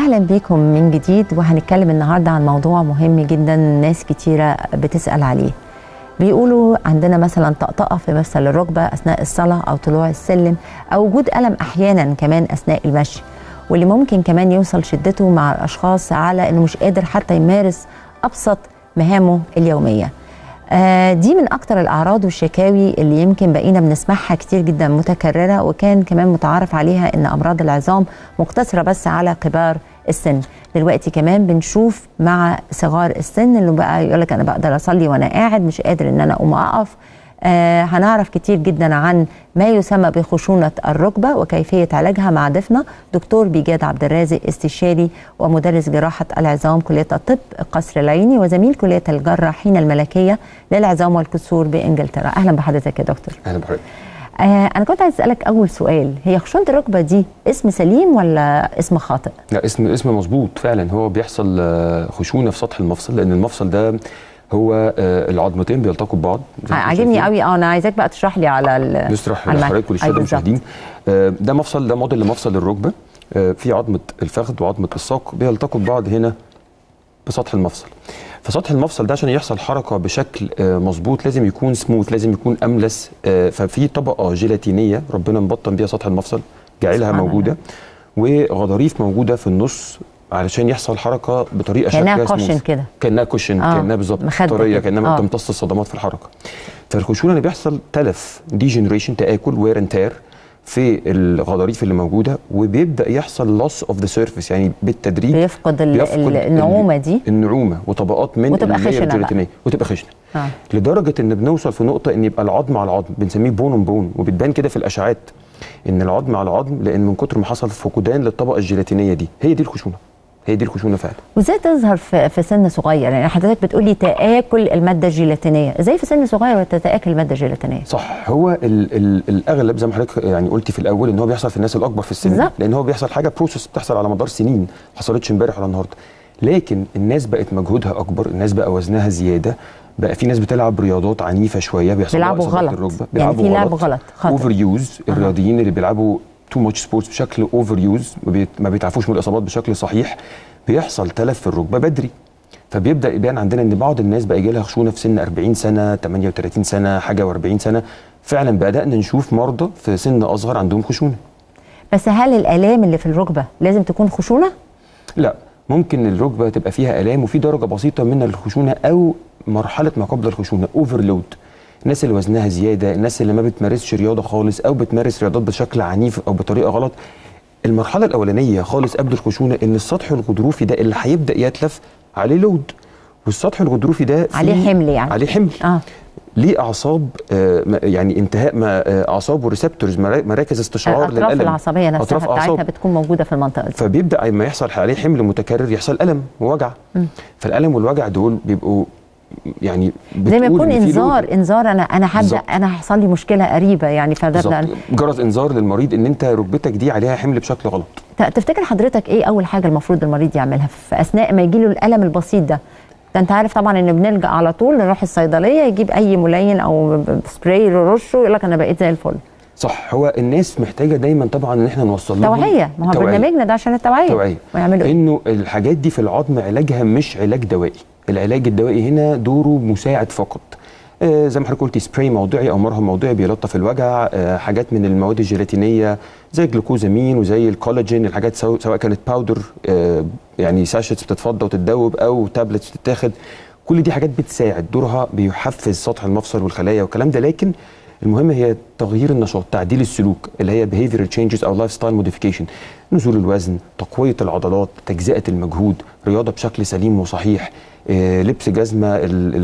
أهلا بكم من جديد، وهنتكلم النهاردة عن موضوع مهم جدا ناس كتيرة بتسأل عليه. بيقولوا عندنا مثلا طقطقة في مفصل الركبة أثناء الصلاة أو طلوع السلم، أو وجود ألم أحيانا كمان أثناء المشي، واللي ممكن كمان يوصل شدته مع الأشخاص على أنه مش قادر حتى يمارس أبسط مهامه اليومية. دي من أكتر الأعراض والشكاوي اللي يمكن بقينا بنسمعها كتير جدا متكررة، وكان كمان متعارف عليها أن أمراض العظام مقتصرة بس على كبار السن. دلوقتي كمان بنشوف مع صغار السن اللي بقى يقولك أنا بقدر أصلي وأنا قاعد، مش قادر أن أنا أقوم أقف. هنعرف كتير جدا عن ما يسمى بخشونة الركبة وكيفية علاجها مع ضيفنا دكتور بيجاد عبد الرازق، استشاري ومدرس جراحة العظام كلية الطب القصر العيني وزميل كلية الجراحين الملكية للعظام والكسور بإنجلترا. أهلا بحضرتك يا دكتور. أهلا بحضرتك. أنا كنت عايز أسألك أول سؤال، هي خشونة الركبة دي اسم سليم ولا اسم خاطئ؟ لا، اسم مظبوط فعلا. هو بيحصل خشونة في سطح المفصل، لأن المفصل ده هو العظمتين بيلتقوا ببعض. عاجبني قوي. انا عايزاك بقى تشرح لي على نشرح لحضرتك وللساده المشاهدين. ده مفصل، ده موديل لمفصل الركبه. في عظمه الفخذ وعظمه الساق بيلتقوا ببعض هنا بسطح المفصل. فسطح المفصل ده عشان يحصل حركه بشكل مظبوط لازم يكون سموث، لازم يكون املس. ففي طبقه جيلاتينيه ربنا مبطن بيها سطح المفصل، جعلها موجوده، وغضاريف موجوده في النص علشان يحصل حركه بطريقه شكلها كأنها كوشن كده، كأنها كوشن، كأنها بالظبط طريه، كأنها بتمتص الصدمات في الحركه. فالخشونه اللي بيحصل تلف، ديجنريشن، تآكل، وير اند تير في الغضاريف اللي موجوده، وبيبدا يحصل لوس اوف ذا سيرفيس، يعني بالتدريج بيفقد النعومه دي، النعومه وطبقات من وتبقى خشنه وتبقى خشنه لدرجه ان بنوصل في نقطه ان يبقى العظم على العظم، بنسميه بون اون بون، وبتبان كده في الاشعاعات ان العظم على العظم، لان من كتر ما حصل فقدان للطبقه الجيلاتينيه دي. هي دي الخشونه، هي دي الخشونه فعلا. وازاي تظهر في سن صغير؟ يعني حضرتك بتقولي تآكل الماده الجيلاتينيه، ازاي في سن صغير تتآكل الماده الجيلاتينيه؟ صح، هو الاغلب زي ما حضرتك يعني قلتي في الاول ان هو بيحصل في الناس الاكبر في السن بالزبط. لان هو بيحصل حاجه بروسس بتحصل على مدار سنين، ما حصلتش امبارح ولا النهارده. لكن الناس بقت مجهودها اكبر، الناس بقى وزنها زياده، بقى في ناس بتلعب رياضات عنيفه شويه، بيلعبوا غلط الركبه، بيلعبوا يعني غلط اوفر يوز. الرياضيين اللي بيلعبوا تو ماتش سبورتس بشكل اوفر يوز ما بيتعافوش من الاصابات بشكل صحيح، بيحصل تلف في الركبه بدري. فبيبدا يبان عندنا ان بعض الناس بقى يجي لها خشونه في سن 40 سنه، 38 سنه، حاجه و40 سنه. فعلا بدانا نشوف مرضى في سن اصغر عندهم خشونه. بس هل الالام اللي في الركبه لازم تكون خشونه؟ لا، ممكن الركبه تبقى فيها الام وفي درجه بسيطه من الخشونه، او مرحله ما قبل الخشونه، اوفرلود. الناس اللي وزنها زياده، الناس اللي ما بتمارسش رياضه خالص او بتمارس رياضات بشكل عنيف او بطريقه غلط. المرحله الاولانيه خالص قبل الخشونه ان السطح الغضروفي ده اللي هيبدا يتلف عليه لود، والسطح الغضروفي ده عليه حمل، يعني عليه حمل ليه اعصاب، يعني انتهاء اعصاب وريسبتورز، مراكز استشعار للالم. الاطراف العصبيه نفسها بتاعتها بتكون موجوده في المنطقه دي، فبيبدا لما يحصل عليه حمل متكرر يحصل الم ووجع. فالالم والوجع دول بيبقوا يعني زي ما يكون انذار انا هيحصل لي مشكله قريبه، يعني فده جرس انذار للمريض ان انت ركبتك دي عليها حمل بشكل غلط. تفتكر حضرتك ايه اول حاجه المفروض المريض يعملها في اثناء ما يجي له الالم البسيط ده؟ انت عارف طبعا ان بنلجأ على طول نروح الصيدليه يجيب اي ملين او سبراي يرشه يقول لك انا بقيت زي الفل. صح، هو الناس محتاجه دايما طبعا ان احنا نوصل لهم توعيه، ما هو برنامجنا ده عشان التوعيه. ويعملوا انه الحاجات دي في العظم علاجها مش علاج دوائي. العلاج الدوائي هنا دوره مساعد فقط. زي ما حضرتك قلتي سبراي موضعي او مرهم موضعي بيلطف الوجع، حاجات من المواد الجيلاتينيه زي الجلوكوزامين وزي الكولاجين، الحاجات سواء كانت باودر يعني ساشيتس بتتفضى وتتذوب او تابلتس بتتاخد، كل دي حاجات بتساعد، دورها بيحفز سطح المفصل والخلايا والكلام ده. لكن المهم هي تغيير النشاط، تعديل السلوك اللي هي behavioral changes او لايف ستايل موديفيكيشن، نزول الوزن، تقويه العضلات، تجزئه المجهود، رياضه بشكل سليم وصحيح، لبس جزمه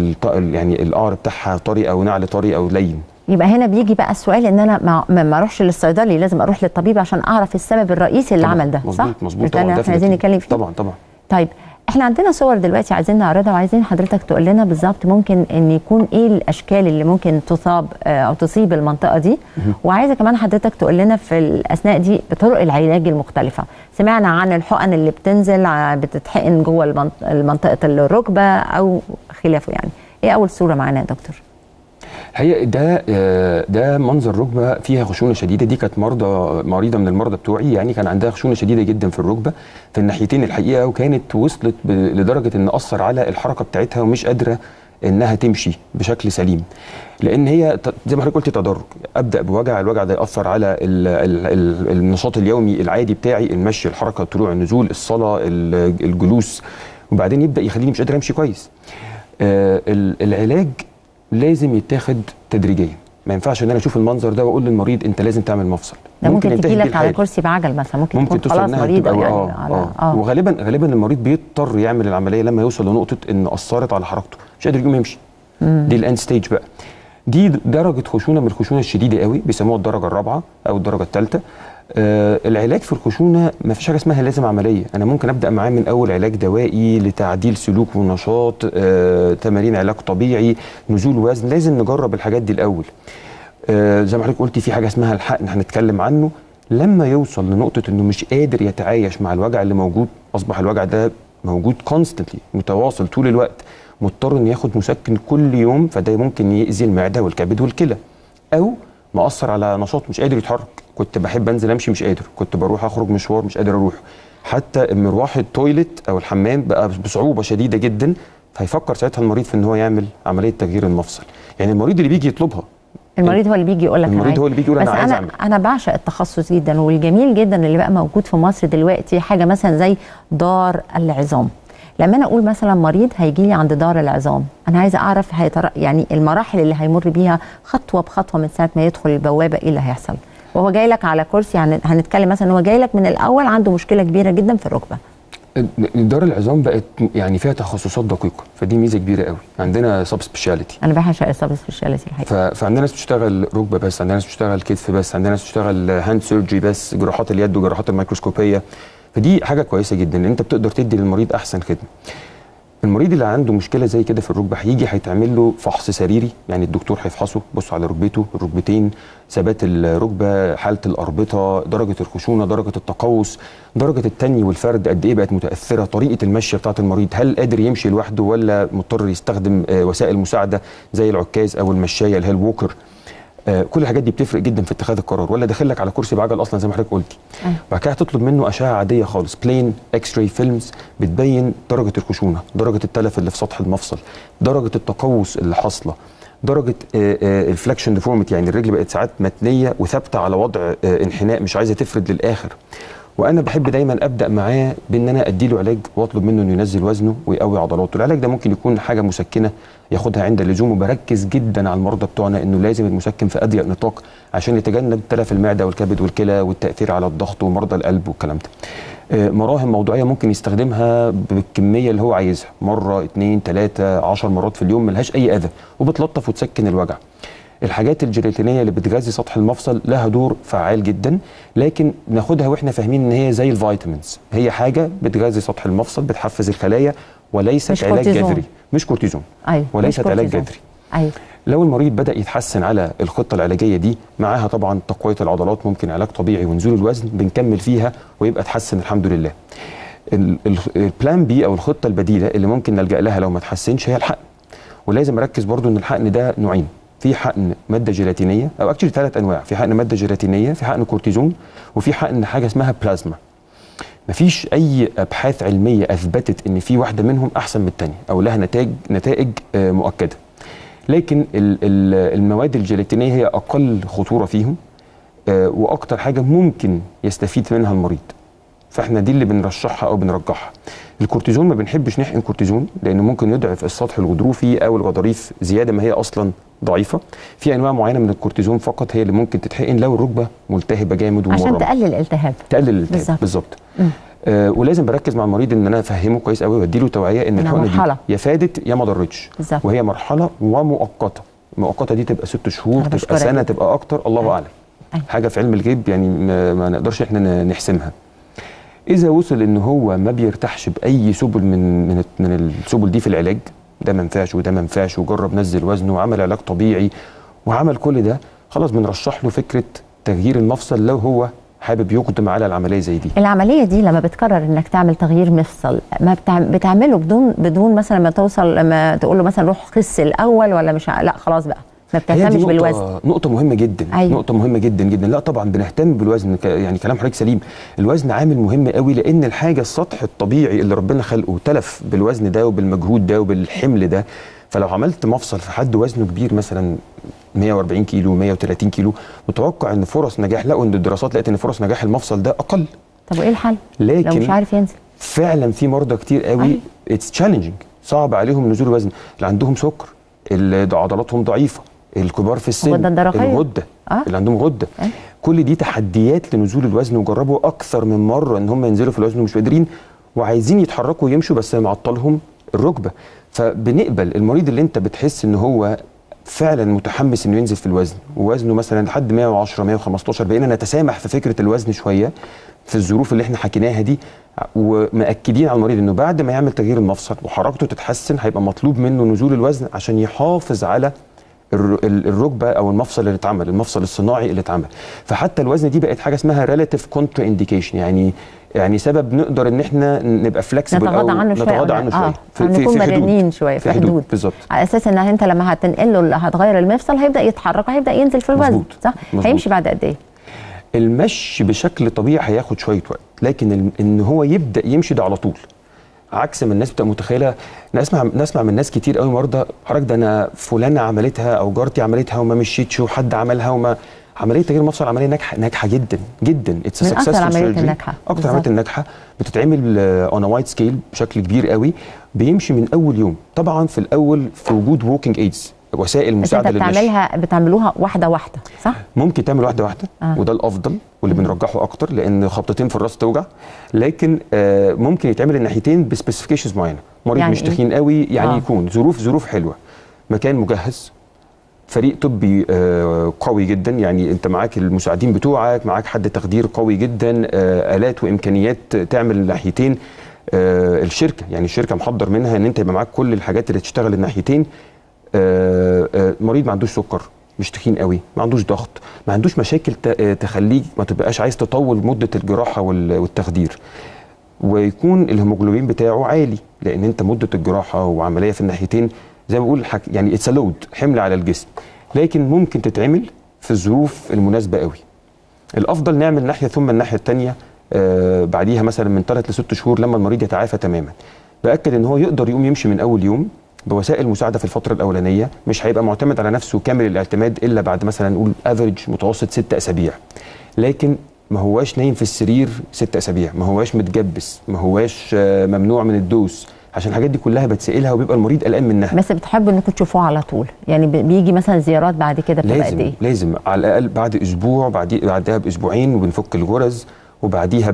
يعني القعر بتاعها طري او نعل طري او لين. يبقى هنا بيجي بقى السؤال ان انا ما اروحش للصيدلي، لازم اروح للطبيب عشان اعرف السبب الرئيسي اللي عمل ده. صح؟ مظبوط طبعا. احنا عايزين نتكلم فيه. طبعا. طيب احنا عندنا صور دلوقتي عايزين نعرضها، وعايزين حضرتك تقول لنا بالظبط ممكن ان يكون ايه الاشكال اللي ممكن تصاب او تصيب المنطقه دي. وعايزه كمان حضرتك تقول لنا في الاثناء دي بطرق العلاج المختلفه. سمعنا عن الحقن اللي بتنزل بتتحقن جوه منطقه الركبه او خلافه، يعني ايه اول صوره معانا يا دكتور؟ الحقيقه ده منظر ركبه فيها خشونه شديده. دي كانت مريضه من المرضى بتوعي، يعني كان عندها خشونه شديده جدا في الركبه في الناحيتين الحقيقه، وكانت وصلت لدرجه ان اثر على الحركه بتاعتها ومش قادره انها تمشي بشكل سليم، لان هي زي ما حضرتك قلت تدرج. ابدا بوجع، الوجع ده ياثر على النشاط اليومي العادي بتاعي، المشي، الحركه، الطلوع، النزول، الصلاه، الجلوس، وبعدين يبدا يخليني مش قادر امشي كويس. العلاج لازم يتاخد تدريجيا. ما ينفعش ان انا اشوف المنظر ده واقول للمريض انت لازم تعمل مفصل. ده ممكن تجي لك على كرسي بعجل مثلا، ممكن تكون خلاص مريضه يعني وغالبا المريض بيضطر يعمل العمليه لما يوصل لنقطه ان اثرت على حركته، مش قادر يقوم يمشي. دي الاند ستيج بقى. دي درجه خشونه من الخشونه الشديده قوي، بيسموها الدرجه الرابعه او الدرجه الثالثه. العلاج في الخشونه ما فيش حاجه اسمها لازم عمليه. انا ممكن ابدا معاه من اول علاج دوائي لتعديل سلوك ونشاط، تمارين علاج طبيعي، نزول وزن. لازم نجرب الحاجات دي الاول. زي ما حضرتك قلتي في حاجه اسمها الحقن، هنتكلم عنه. لما يوصل لنقطه انه مش قادر يتعايش مع الوجع اللي موجود، اصبح الوجع ده موجود كونستنتلي، متواصل طول الوقت، مضطر انه ياخد مسكن كل يوم، فده ممكن يأذي المعده والكبد والكلى، او مأثر على نشاط، مش قادر يتحرك. كنت بحب انزل امشي مش قادر، كنت بروح اخرج مشوار مش قادر اروح، حتى مروح التويلت او الحمام بقى بصعوبه شديده جدا. فهيفكر ساعتها المريض في ان هو يعمل عمليه تغيير المفصل. يعني المريض اللي بيجي يطلبها، المريض هو اللي بيجي يقول لك المريض هو اللي بيجي يقول انا عايز اعمل. انا بعشق التخصص جدا، والجميل جدا اللي بقى موجود في مصر دلوقتي حاجه مثلا زي دار العظام. لما انا اقول مثلا مريض هيجي لي عند دار العظام، انا عايزه اعرف يعني المراحل اللي هيمر بيها خطوه بخطوه من ساعه ما يدخل البوابه ايه اللي هيحصل. وهو جاي لك على كرسي، يعني هنتكلم مثلا هو جاي لك من الاول عنده مشكله كبيره جدا في الركبه. دار العظام بقت يعني فيها تخصصات دقيقه، فدي ميزه كبيره قوي. عندنا سب سبيشاليتي، انا بعشق السب سبيشاليتي الحقيقه. فعندنا ناس بتشتغل ركبه بس، عندنا ناس بتشتغل كتف بس، عندنا ناس بتشتغل هاند سيرجري بس، جراحات اليد وجراحات الميكروسكوبيه. فدي حاجه كويسه جدا ان انت بتقدر تدي للمريض احسن خدمه. المريض اللي عنده مشكله زي كده في الركبه هيتعمل له فحص سريري، يعني الدكتور هيفحصه، بص على ركبته، الركبتين، ثبات الركبه، حاله الاربطه، درجه الخشونه، درجه التقوس، درجه التني والفرد قد ايه بقت متاثره، طريقه المشي بتاعه المريض، هل قادر يمشي لوحده ولا مضطر يستخدم وسائل مساعده زي العكاز او المشايه اللي هي الووكر. كل الحاجات دي بتفرق جدا في اتخاذ القرار. ولا داخل لك على كرسي بعجل اصلا زي ما حضرتك قلتي، وبعد كده هتطلب منه اشعه عاديه خالص، بلين اكس راي فيلمز، بتبين درجه الخشونه، درجه التلف اللي في سطح المفصل، درجه التقوس اللي حاصله، درجه الفلكشن ديفورميتي، يعني الرجل بقت ساعات متنيه وثابته على وضع انحناء، مش عايزه تفرد للاخر. وانا بحب دايما ابدا معاه بان انا ادي له علاج واطلب منه انه ينزل وزنه ويقوي عضلاته. العلاج ده ممكن يكون حاجه مسكنه ياخدها عند اللزوم، وبركز جدا على المرضى بتوعنا انه لازم المسكن في اضيق نطاق عشان يتجنب تلف المعده والكبد والكلى والتاثير على الضغط ومرضى القلب والكلام ده. مراهم موضوعيه ممكن يستخدمها بالكميه اللي هو عايزها، مره 2 3 10 مرات في اليوم، ملهاش اي اذى وبتلطف وتسكن الوجع. الحاجات الجيلاتينيه اللي بتغذي سطح المفصل لها دور فعال جدا، لكن ناخدها واحنا فاهمين ان هي زي الفيتامينز، هي حاجه بتغذي سطح المفصل، بتحفز الخلايا، وليست علاج جذري. مش كورتيزون. أيوة. وليست علاج جذري. أيوة. لو المريض بدا يتحسن على الخطه العلاجيه دي، معاها طبعا تقويه العضلات، ممكن علاج طبيعي ونزول الوزن، بنكمل فيها ويبقى اتحسن الحمد لله. البلان بي او الخطه البديله اللي ممكن نلجا لها لو ما اتحسنش هي الحقن. ولازم اركز برضو ان الحقن ده نوعين، في حقن ماده جيلاتينيه، او اكشلي 3 انواع، في حقن ماده جيلاتينيه، في حقن كورتيزون، وفي حقن حاجه اسمها بلازما. مفيش اي ابحاث علميه اثبتت ان في واحده منهم احسن من الثانيه او لها نتائج مؤكده. لكن المواد الجيلاتينيه هي اقل خطوره فيهم، واكتر حاجه ممكن يستفيد منها المريض، فاحنا دي اللي بنرشحها او بنرجحها. الكورتيزون ما بنحبش نحقن كورتيزون لانه ممكن يضعف السطح الغضروفي او الغضاريف زياده ما هي اصلا ضعيفه. في انواع معينه من الكورتيزون فقط هي اللي ممكن تتحقن لو الركبه ملتهبه جامد ومورمه، عشان تقلل الالتهاب. تقلل الالتهاب بالظبط. ولازم بركز مع المريض ان انا افهمه كويس قوي وادي له توعيه ان الحقنه دي يا فادت يا ما ضرتش، وهي مرحله ومؤقته. المؤقته دي تبقى 6 شهور، تبقى سنه، تبقى اكتر، الله اعلم. حاجه في علم الغيب يعني ما نقدرش احنا نحسمها. اذا وصل ان هو ما بيرتاحش باي سبل من السبل دي في العلاج، ده ما ينفعش وده ما ينفعش، وجرب نزل وزنه وعمل علاج طبيعي وعمل كل ده، خلاص بنرشح له فكره تغيير المفصل لو هو حابب يقدم على العمليه زي دي. العمليه دي لما بتقرر انك تعمل تغيير مفصل، ما بتعمله بدون مثلا ما توصل، لما تقول له مثلا روح خس الاول، ولا مش لا خلاص بقى ما بتهتمش بالوزن. نقطة مهمة جدا. أيوة. نقطة مهمة جدا جدا. لا طبعا بنهتم بالوزن، يعني كلام حضرتك سليم. الوزن عامل مهم قوي، لأن الحاجة السطح الطبيعي اللي ربنا خلقه تلف بالوزن ده وبالمجهود ده وبالحمل ده. فلو عملت مفصل في حد وزنه كبير مثلا 140 كيلو 130 كيلو، متوقع ان فرص نجاح، لقوا ان الدراسات لقت ان فرص نجاح المفصل ده اقل. طب وايه الحل؟ لكن لو مش عارف ينزل فعلا في مرضى كتير قوي اتس تشالنجينج، صعب عليهم نزول الوزن، اللي عندهم سكر، اللي عضلاتهم ضعيفه، الكبار في السن، الغده، اللي عندهم غده. كل دي تحديات لنزول الوزن، وجربوا اكثر من مره ان هم ينزلوا في الوزن ومش قادرين، وعايزين يتحركوا ويمشوا بس معطلهم الركبه. فبنقبل المريض اللي انت بتحس ان هو فعلا متحمس انه ينزل في الوزن، ووزنه مثلا لحد 110 115، بقينا نتسامح في فكره الوزن شويه في الظروف اللي احنا حكيناها دي، ومأكدين على المريض انه بعد ما يعمل تغيير المفصل وحركته تتحسن هيبقى مطلوب منه نزول الوزن عشان يحافظ على الركبه او المفصل اللي اتعمل، المفصل الصناعي اللي اتعمل. فحتى الوزن دي بقت حاجه اسمها ريلاتيف كونترا انديكيشن، يعني سبب نقدر ان احنا نبقى فلكسبل او نتغاضى عنه شويه، نكون مرنين شويه في حدود بالظبط، على اساس ان انت لما هتنقل له هتغير المفصل هيبدا يتحرك وهيبدا ينزل في الوزن. صح؟ هيمشي بعد قد ايه؟ المشي بشكل طبيعي هياخد شويه وقت، لكن ان هو يبدا يمشي ده على طول، عكس ما الناس بتبقى متخيله. نسمع من ناس كتير قوي مرضى، حضرتك ده انا فلانه عملتها او جارتي عملتها وما مشيتش، وحد عملها وما. عمليه تغيير المفصل عمليه ناجحه جدا جدا. اتس سكسسفول سيرجري، اكتر العمليات الناجحه، بتتعمل اون وايد سكيل بشكل كبير قوي، بيمشي من اول يوم. طبعا في الاول في وجود ووكينج ايدز، وسائل مساعده للمشي. بتعملوها واحده واحده، صح؟ ممكن تعمل واحده واحده، وده الافضل واللي بنرجحه اكتر، لان خبطتين في الراس توجع. لكن ممكن يتعمل الناحيتين بسبيسيفيكيشنز معينه. مريض يعني مش تخين قوي، يعني يكون ظروف حلوه، مكان مجهز، فريق طبي قوي جدا، يعني انت معاك المساعدين بتوعك، معاك حد تخدير قوي جدا، آلات وامكانيات تعمل الناحيتين. الشركه محضر منها ان انت يبقى معاك كل الحاجات اللي تشتغل الناحيتين. مريض ما عندوش سكر، مش تخين قوي، ما عندوش ضغط، ما عندوش مشاكل تخليك ما تبقاش عايز تطول مده الجراحه والتخدير، ويكون الهيموجلوبين بتاعه عالي، لان انت مده الجراحه وعمليه في الناحيتين زي ما بقول يعني اتس لود، حمل على الجسم، لكن ممكن تتعمل في الظروف المناسبه قوي. الافضل نعمل ناحيه ثم الناحيه الثانيه بعديها مثلا من 3 ل 6 شهور لما المريض يتعافى تماما. باكد ان هو يقدر يقوم يمشي من اول يوم بوسائل مساعده في الفتره الاولانيه، مش هيبقى معتمد على نفسه كامل الاعتماد الا بعد مثلا نقول افريج متوسط 6 اسابيع. لكن ما هواش نايم في السرير 6 اسابيع، ما هواش متجبس، ما هواش ممنوع من الدوس، عشان الحاجات دي كلها بتسألها وبيبقى المريض قلقان منها. بس بتحب انكم تشوفوه على طول، يعني بيجي مثلا زيارات بعد كده بتبقى قد ايه؟ لازم على الاقل بعد اسبوع، بعدها باسبوعين، وبنفك الغرز، وبعديها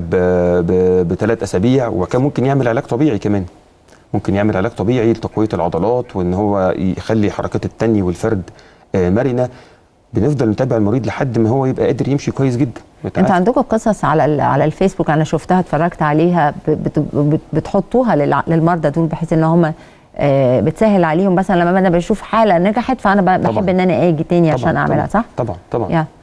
ب3 اسابيع، وكان ممكن يعمل علاج طبيعي كمان. ممكن يعمل علاج طبيعي لتقويه العضلات، وان هو يخلي حركات التني والفرد مرنه. بنفضل نتابع المريض لحد ما هو يبقى قادر يمشي كويس جدا. انتوا عندكم قصص على الفيسبوك، انا شفتها اتفرجت عليها، بتحطوها للمرضى دول بحيث ان هم بتسهل عليهم، مثلا لما انا بشوف حاله نجحت فانا بحب ان انا اجي تاني عشان اعملها، صح؟ طبعا